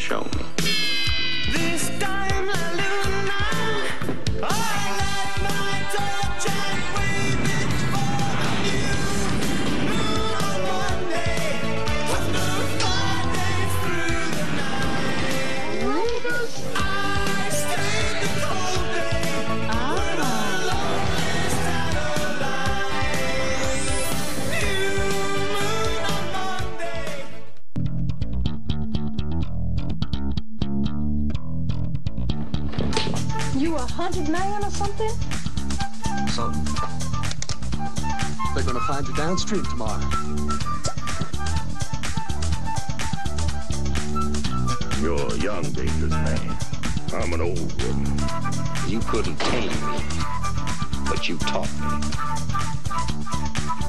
show me. This time La Luna, I like my touch and wave it for the new moon on Monday. Wonder 5 days through the night. I stayed the cold day with a lonely satellite. New moon on Monday. You a haunted man or something? So, they're gonna find you downstream tomorrow. You're a young, dangerous man. I'm an old one. You couldn't tame me, but you taught me.